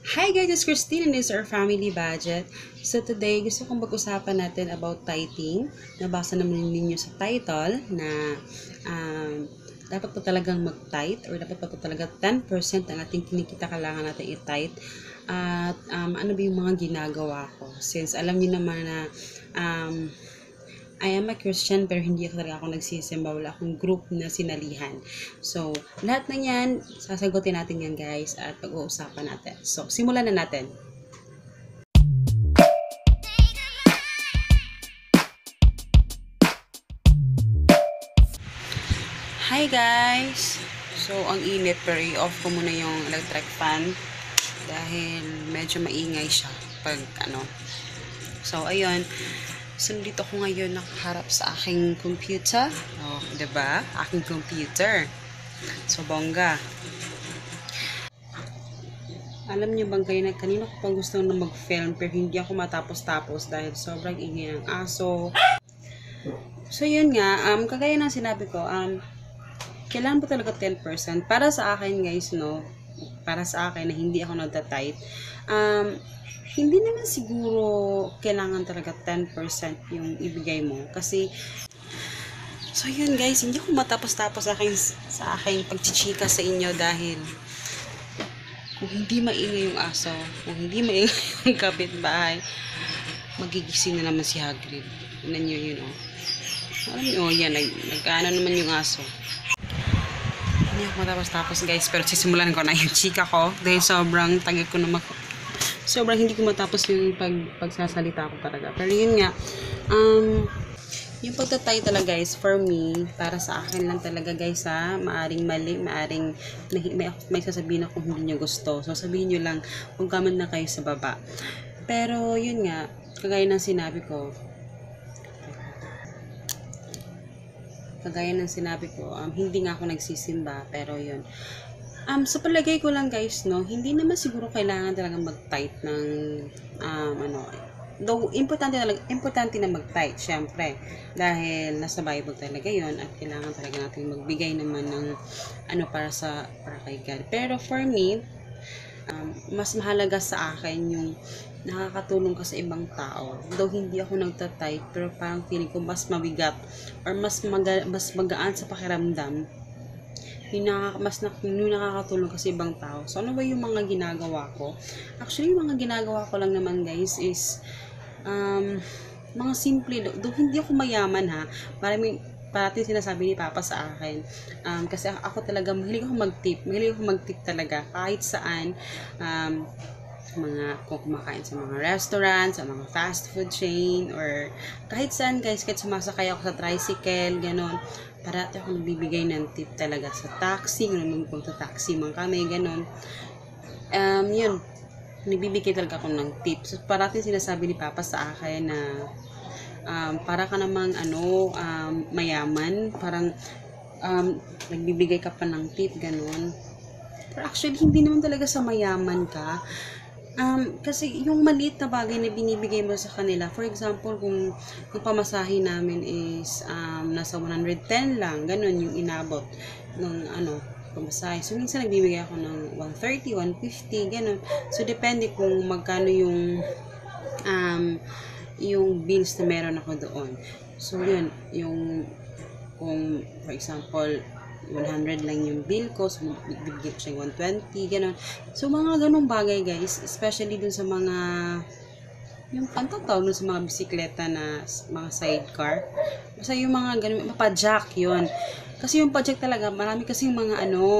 Hi guys, it's Christine and this is our family budget. So today, gusto kong pag-usapan natin about tithing. Nabasa naman ninyo sa title na dapat pa talagang mag-tithe or dapat pa talaga 10% ang ating kinikita kailangan natin i-tithe. At ano ba yung mga ginagawa ko? Since alam niyo naman na I am a Christian pero hindi ako nagsisimba. Wala akong group na sinalihan. So, lahat na yan, sasagutin natin yan guys at pag-uusapan natin. So, simulan na natin. Hi guys! So, ang init pero i-off ko muna yung electric fan dahil medyo maingay siya pag ano. So, ayun. So, dito ko ngayon nakaharap sa aking computer. Oh, diba? Aking computer. So, bongga. Alam niyo bang kanina ko pang gusto na mag-film pero hindi ako matapos-tapos dahil sobrang ingay ng aso. So, yun nga. Kagaya ng sinabi ko, kailangan po talaga 10%. Para sa akin, guys, no? Para sa akin na hindi ako nagta-tithe, hindi naman siguro kailangan talaga 10% yung ibigay mo. Kasi, so yun guys, hindi ko matapos-tapos sa aking pagchichika sa inyo dahil kung hindi maingay yung aso, kung hindi maingay yung kapitbahay, magigising na naman si Hagrid. Tignan nyo yun, oh. Alam nyo, yan, nag-ano naman yung aso. Hindi ako matapos-tapos guys, pero sisimulan ko na yung chika ko dahil sobrang tagay ko na sobrang hindi ko matapos yung pagsasalita ko talaga. Pero yun nga, yung pagtatay talaga guys, for me, para sa akin lang talaga guys maaring mali, maaring may sasabihin ako hindi nyo gusto. So sabihin nyo lang kung comment na kayo sa baba. Pero yun nga, kagaya ng sinabi ko, hindi nga ako nagsisimba, pero yun. Sa palagay ko lang guys, no, hindi naman siguro kailangan talaga mag-tithe ng, though importante na mag-tithe, syempre, dahil nasa Bible talaga yon at kailangan talaga natin magbigay naman ng, para kay God. Pero for me, mas mahalaga sa akin yung nakakatulong ka sa ibang tao. Though hindi ako nagta-tithe, pero parang feeling ko mas mabigat or mas magaan sa pakiramdam yung nakakatulong kasi ibang tao. So, ano ba yung mga ginagawa ko? Actually, yung mga ginagawa ko lang naman, guys, is mga simple. Doon hindi ako mayaman, ha. Parating sinasabi ni Papa sa akin. Kasi ako talaga, mahilig ako mag-tip talaga. Kahit saan, kung kumakain sa mga restaurant, sa mga fast food chain, or kahit saan guys, kahit sumasakay ako sa tricycle, ganon, parati ako nagbibigay ng tip talaga sa taxi, kung magpagta-taxi man kami, ganon. Yun, nagbibigay talaga ako ng tip. So, parati sinasabi ni Papa sa akin na para ka namang mayaman, parang nagbibigay ka pa ng tip, ganon. Pero actually, hindi naman talaga sa mayaman ka. Kasi yung maliit na bagay na binibigay mo sa kanila, for example, kung pamasahe namin is nasa 110 lang, ganun yung inabot ng pamasahe. So, minsan nagbibigay ako ng 130, 150, ganun. So, depende kung magkano yung bills na meron ako doon. So, yun, kung, for example, 100 lang yung bill ko, so bibigyan ko siya 120, gano'n. So, mga ganong bagay, guys, especially dun sa mga, yung pantataw dun sa mga bisikleta na mga sidecar. Basta yung mga ganun, pa-jack yun. Kasi yung pa-jack talaga, marami kasi yung mga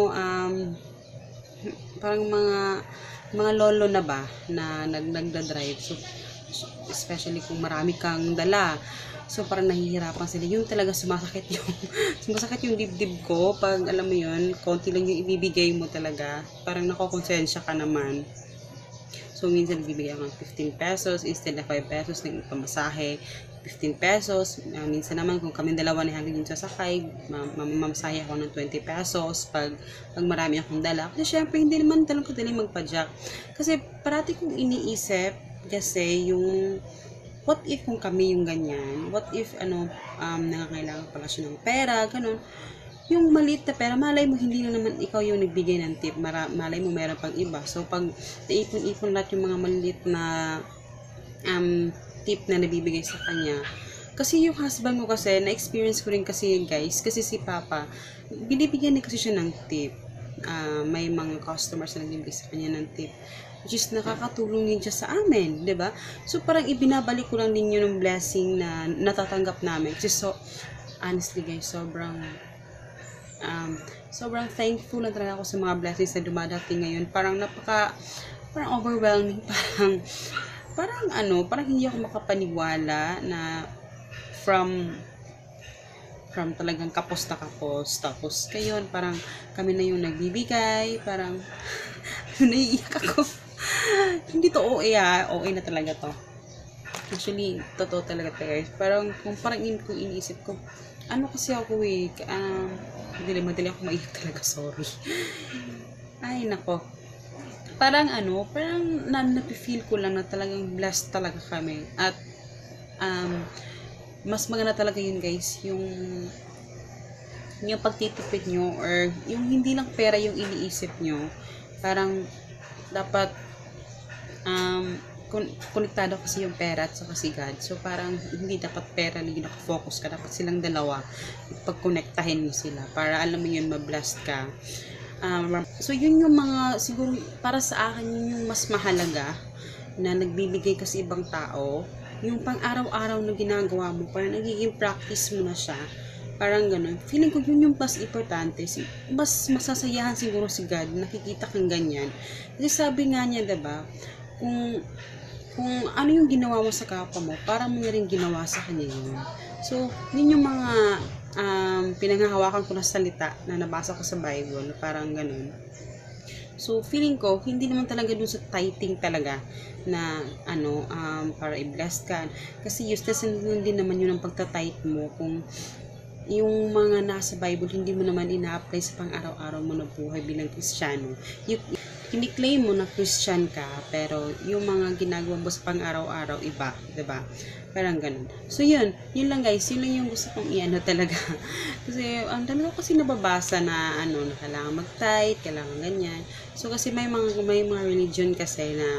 parang mga lolo na ba, na nagda-drive. So, especially kung marami kang dala. So, parang nahihirapan sila. Yung talaga sumasakit yung dibdib ko. Pag, alam mo yun, konti lang yung ibibigay mo talaga. Parang nakokonsensya ka naman. So, minsan bibigay ako ng 15 pesos instead na 5 pesos ng pamasahe. 15 pesos. Minsan naman, kung kami dalawa ni Hagrid yung sasakay, mamasahe ako ng 20 pesos pag marami akong dala. Kasi syempre, hindi naman talagang kadaling magpa-jack. Kasi parati kong iniisip, kasi yung what if kung kami yung ganyan? What if, nangangailangan pala siya ng pera, ganun. yung maliit na pera, malay mo hindi na naman ikaw yung nagbigay ng tip, malay mo meron pang iba. So pag naipon-ipon lahat yung mga maliit na tip na nabibigay sa kanya, kasi yung husband ko kasi, na-experience ko rin kasi guys, kasi si Papa, binibigyan din kasi siya ng tip. May mga customers na nagbibigay sa kanya ng tip, which is nakakatulong din siya sa amin, 'di ba? So parang ibinabalik ko lang din yun ng blessing na natatanggap namin. Kasi so, honestly guys, sobrang thankful na talaga ako sa mga blessings na dumadating ngayon. Parang parang overwhelming, parang hindi ako makapaniwala na from talagang kapos na kapos, tapos ngayon parang kami na yung nagbibigay, parang naiiyak ako. Hindi to OA OA na talaga to. Actually, totoo talaga guys. Parang kung iniisip ko, ano kasi ako madali ako maiyak talaga, sorry. Ay, nako. Parang napifeel ko lang na talagang blessed talaga kami. At, mas maganda talaga yun guys, yung pagtitipid nyo, or yung hindi lang pera yung iniisip nyo. Parang, dapat, konektado kasi yung pera at saka si God. So parang hindi dapat pera lang yung nakafocus ka, dapat silang dalawa pagkonektahin mo sila para alam mo yun, ma-blessed ka. So yun yung mga, siguro para sa akin yun yung mas mahalaga na nagbibigay kasi ibang tao, yung pang araw-araw na ginagawa mo, parang nagiging practice mo na siya, parang ganun. Feeling ko yun yung mas importante, mas masasayahan siguro si God, nakikita kang ganyan. Kasi sabi nga niya, diba, kung ano yung ginawa mo sa kapwa mo, parang mo na rin ginawa sa kanya yun. So, yun yung mga pinanghahawakan ko na salita na nabasa ko sa Bible, parang ganun. So, feeling ko, hindi naman talaga dun sa tithing talaga na, para i-bless ka. Kasi useless din naman yun ang pagta-tithe mo kung yung mga nasa Bible, hindi mo naman ina-apply sa pang-araw-araw mo na buhay bilang Kristiyano. Kini-claim mo na Christian ka, pero yung mga ginagawa mo sa pang-araw-araw, iba, diba? Parang ganun. So, yun lang guys, yun lang yung gusto kong talaga. Kasi, ang dami ko kasi nababasa na, na kailangan mag-tithe, kailangan ganyan. So, kasi may mga religion kasi na,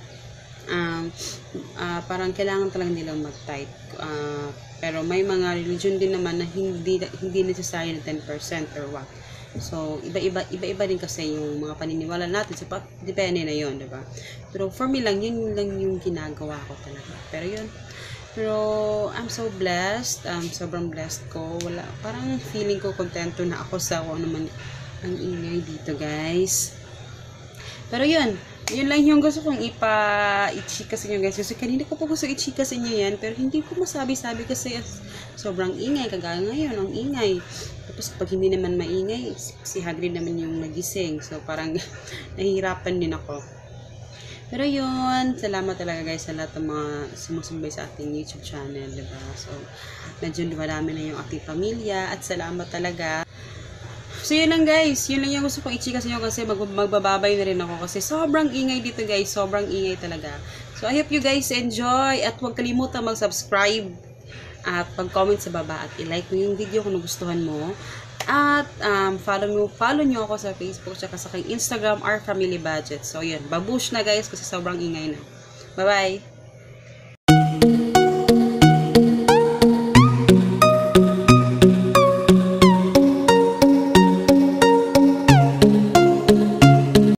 parang kailangan talaga nilang mag-tithe. Pero may mga religion din naman na hindi necessary na 10% or what. So, iba-iba din kasi yung mga paniniwala natin. So, depende na yun, diba? Pero for me lang, yun lang yung ginagawa ko talaga. Pero I'm so blessed. Sobrang blessed ko. Parang feeling ko kontento na ako sa kung ano man ang ingay dito, guys. Pero yun lang yung gusto kong i-chika sa inyo guys. Kasi kanina ko po gusto i-chika sa inyo yan, pero hindi ko masabi-sabi kasi sobrang ingay. Kagaya ngayon, ang ingay. Tapos pag hindi naman maingay, si Hagrid naman yung nagising. So parang nahihirapan din ako. Pero yun, salamat talaga guys sa lahat ng mga sumusumbay sa ating YouTube channel, diba? So, medyo dumadami na yung ating pamilya at salamat talaga. So, yun lang guys. Yun lang yung gusto kong i-chika sa inyo kasi magbababay na rin ako kasi sobrang ingay dito guys. Sobrang ingay talaga. So, I hope you guys enjoy at huwag kalimutan mag-subscribe at pag-comment sa baba at i-like mo yung video kung nagustuhan mo. At follow nyo ako sa Facebook at sa aking Instagram, Our Family Budget. So, yun. Babush na guys kasi sobrang ingay na. Bye-bye!